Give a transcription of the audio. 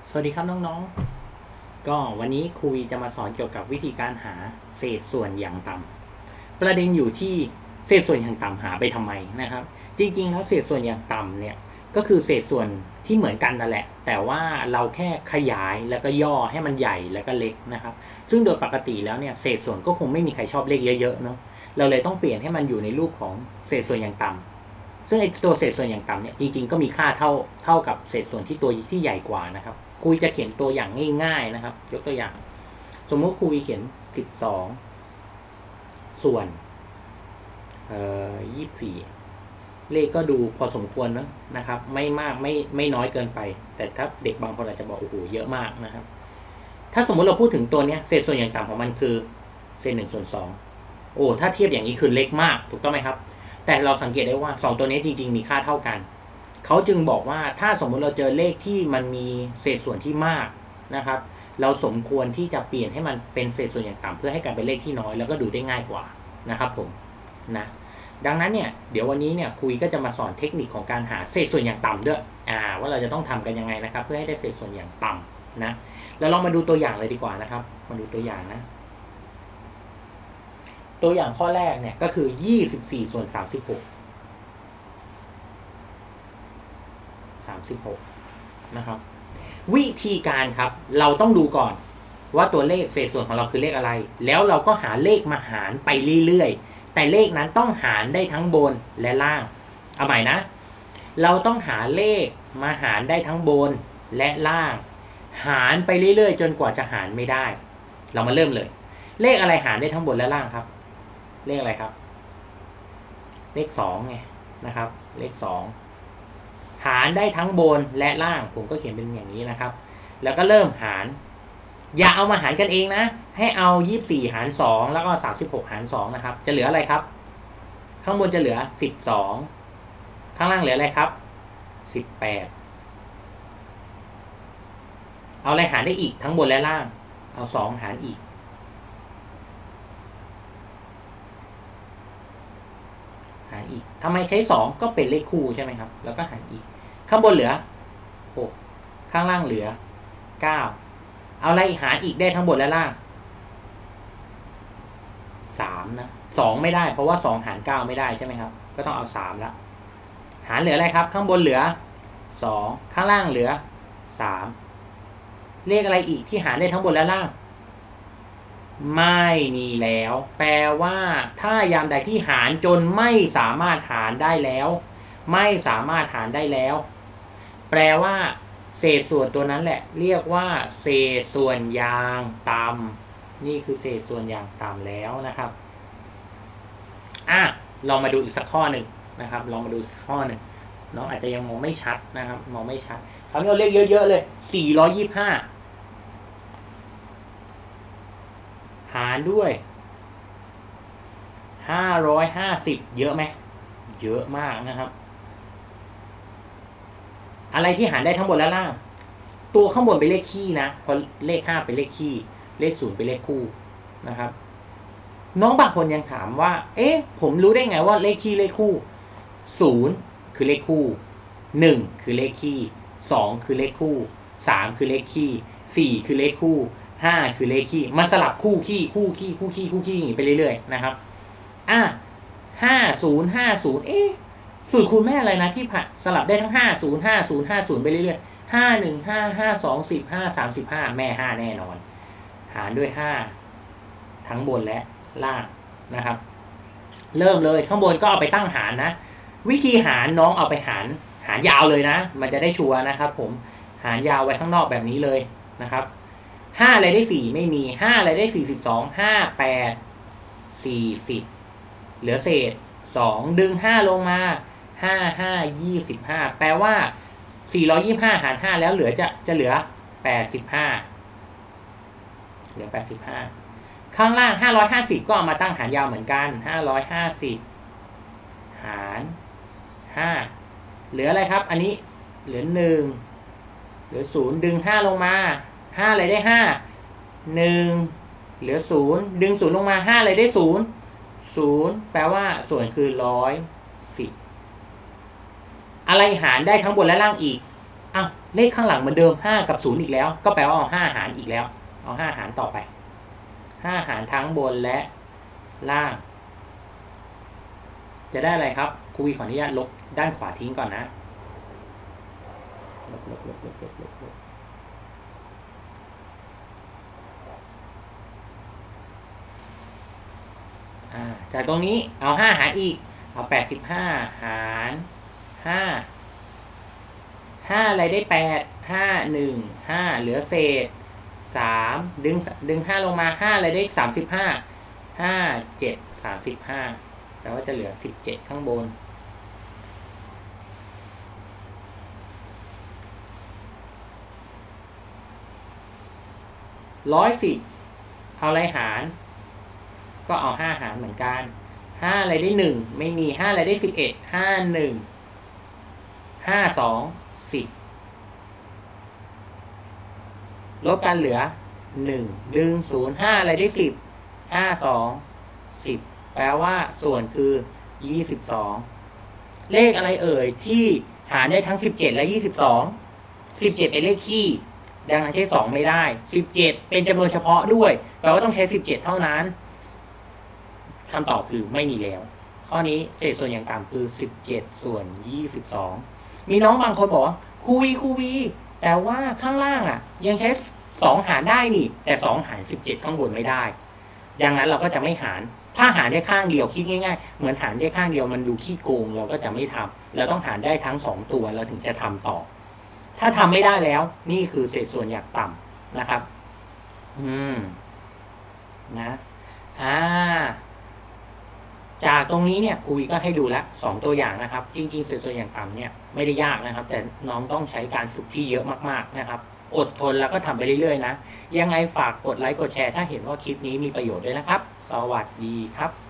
สวัสดีครับน้องๆก็วันนี้ครูจะมาสอนเกี่ยวกับวิธีการหาเศษส่วนอย่างต่ำประเด็นอยู่ที่เศษส่วนอย่างต่ำหาไปทำไมนะครับจริงๆแล้วเศษส่วนอย่างต่ำเนี่ยก็คือเศษส่วนที่เหมือนกันนั่นแหละแต่ว่าเราแค่ขยายแล้วก็ย่อให้มันใหญ่แล้วก็เล็กนะครับซึ่งโดยปกติแล้วเนี่ยเศษส่วนก็คงไม่มีใครชอบเลขเยอะๆเนาะเราเลยต้องเปลี่ยนให้มันอยู่ในรูปของเศษส่วนอย่างต่ำซึ่งไอ้ตัวเศษส่วนอย่างต่ำเนี่ยจริงๆก็มีค่าเท่ากับเศษส่วนที่ตัวที่ใหญ่กว่านะครับครูจะเขียนตัวอย่างง่ายๆนะครับยกตัวอย่างสมมติครูเขียน12ส่วน24เลขก็ดูพอสมควรนะครับไม่มากไม่น้อยเกินไปแต่ถ้าเด็กบางคนอาจจะบอกโอ้โหเยอะมากนะครับถ้าสมมุติเราพูดถึงตัวนี้เศษส่วนอย่างต่ำของมันคือเศษ1/2โอ้ถ้าเทียบอย่างนี้คือเล็กมากถูกต้องไหมครับแต่เราสังเกตได้ว่า2ตัวนี้จริงๆมีค่าเท่ากันเขาจึงบอกว่าถ้าสมมุติเราเจอเลขที่มันมีเศษส่วนที่มากนะครับเราสมควรที่จะเปลี่ยนให้มันเป็นเศษส่วนอย่างต่ำเพื่อให้กลายเป็นเลขที่น้อยแล้วก็ดูได้ง่ายกว่านะครับผมนะดังนั้นเนี่ยเดี๋ยววันนี้เนี่ยคุยก็จะมาสอนเทคนิคของการหาเศษส่วนอย่างต่ำด้วยว่าเราจะต้องทำกันยังไงนะครับเพื่อให้ได้เศษส่วนอย่างต่ำนะแล้วเรามาดูตัวอย่างเลยดีกว่านะครับมาดูตัวอย่างนะตัวอย่างข้อแรกเนี่ยก็คือ24/36นะครับวิธีการครับเราต้องดูก่อนว่าตัวเลขเศษส่วนของเราคือเลขอะไรแล้วเราก็หาเลขมาหารไปเรื่อยๆแต่เลขนั้นต้องหารได้ทั้งบนและล่างเอาใหม่นะเราต้องหาเลขมาหารได้ทั้งบนและล่างหารไปเรื่อยๆจนกว่าจะหารไม่ได้เรามาเริ่มเลยเลขอะไรหารได้ทั้งบนและล่างครับเลขอะไรครับเลข2ไงนะครับเลข2หารได้ทั้งบนและล่างผมก็เขียนเป็นอย่างนี้นะครับแล้วก็เริ่มหารอย่าเอามาหารกันเองนะให้เอา24หาร2แล้วก็36หาร2นะครับจะเหลืออะไรครับข้างบนจะเหลือ12ข้างล่างเหลืออะไรครับ18เอาอะไรหารได้อีกทั้งบนและล่างเอา2หารอีกทำไมใช้2ก็เป็นเลขคู่ใช่ไหมครับแล้วก็หารอีกข้างบนเหลือ6ข้างล่างเหลือ9เอาอะไรหารอีกได้ทั้งบนและล่าง3นะ2ไม่ได้เพราะว่า2หาร9ไม่ได้ใช่ไหมครับก็ต้องเอา3ละหารเหลืออะไรครับข้างบนเหลือ2ข้างล่างเหลือ3เลขอะไรอีกที่หารได้ทั้งบนและล่างไม่มีแล้วแปลว่าถ้ายามใดที่หารจนไม่สามารถหารได้แล้วไม่สามารถหารได้แล้วแปลว่าเศษส่วนตัวนั้นแหละเรียกว่าเศษส่วนอย่างต่ำนี่คือเศษส่วนอย่างต่ำแล้วนะครับลองมาดูอีกสักข้อหนึ่งนะครับลองมาดูสักข้อหนึ่งน้องอาจจะยังมองไม่ชัดนะครับมองไม่ชัดคราวนี้เราเลขเยอะๆเลย425หารด้วย550เยอะไหมเยอะมากนะครับอะไรที่หารได้ทั้งบนและล่างตัวข้างบนเป็นเลขคี่นะเพราะเลข5เป็นเลขคี่เลข0เป็นเลขคู่นะครับน้องบางคนยังถามว่าผมรู้ได้ไงว่าเลขคี่เลขคู่0คือเลขคู่1คือเลขคี่2คือเลขคู่3คือเลขคี่4คือเลขคู่5คือเลขคี่มันสลับคู่คี่อย่างนี้ไปเรื่อยๆนะครับ50สูตรคูณแม่อะไรนะที่สลับได้ทั้ง50ไปเรื่อยๆ51 5 2 10 5 35แม่5แน่นอนหารด้วย5ทั้งบนและล่างนะครับเริ่มเลยข้างบนก็เอาไปตั้งหารนะวิธีหารน้องเอาไปหารยาวเลยนะมันจะได้ชัวร์นะครับผมหารยาวไว้ข้างนอกแบบนี้เลยนะครับ5อะไรได้4ไม่มี5อะไรได้42 5 8 40เหลือเศษ2ดึง5ลงมา25แปลว่า425หาร5แล้วเหลือจะเหลือ85เหลือ85ข้างล่าง550ก็เอามาตั้งหารยาวเหมือนกัน550หาร5เหลืออะไรครับอันนี้เหลือ1เหลือ0ดึง5ลงมา5อะไรได้5 1เหลือ0ดึง0ลงมา5อะไรได้0แปลว่าส่วนคือ110อะไรหารได้ทั้งบนและล่างอีกเลขข้างหลังเหมือนเดิม5กับ0อีกแล้วก็แปลว่าเอา5หารอีกแล้วเอา5หารต่อไป5หารทั้งบนและล่างจะได้อะไรครับครูขออนุญาตลบด้านขวาทิ้งก่อนนะลบจากตรงนี้เอา5หารอีกเอา85หาร5อะไรได้8 5 1 5เหลือเศษ3ดึง5ลงมา5อะไรได้35 5 7 35แปลว่าจะเหลือ17ข้างบน110เอาอะไรหารก็เอา5หารเหมือนกัน5อะไรได้1ไม่มี5อะไรได้11 5 1 5 2 10ลบกันเหลือ1ดึง0 5อะไรได้10 5 2 10แปลว่าส่วนคือ22เลขอะไรเอ่ยที่หารได้ทั้ง17และ22 17เป็นเลขคี่ดังนั้นใช้2ไม่ได้17เป็นจำนวนเฉพาะด้วยแปลว่าต้องใช้17เท่านั้นคำตอบคือไม่มีแล้วข้อนี้เศษส่วนอย่างต่ำคือ17ส่วน22มีน้องบางคนบอกว่าครูวีแต่ว่าข้างล่างยังใช้2หารได้นี่แต่2หาร17ข้างบนไม่ได้ดังนั้นเราก็จะไม่หารถ้าหารได้ข้างเดียวคิดง่ายๆเหมือนหารได้ข้างเดียวมันดูขี้โกงเราก็จะไม่ทำเราต้องหารได้ทั้ง2ตัวเราถึงจะทำต่อถ้าทำไม่ได้แล้วนี่คือเศษส่วนอย่างต่ำนะครับนะจากตรงนี้เนี่ยครูก็ให้ดูแล้ว2ตัวอย่างนะครับจริงๆเศษส่วนอย่างต่ำเนี่ยไม่ได้ยากนะครับแต่น้องต้องใช้การฝึกที่เยอะมากๆนะครับอดทนแล้วก็ทำไปเรื่อยๆนะยังไงฝากกดไลค์กดแชร์ถ้าเห็นว่าคลิปนี้มีประโยชน์ด้วยนะครับสวัสดีครับ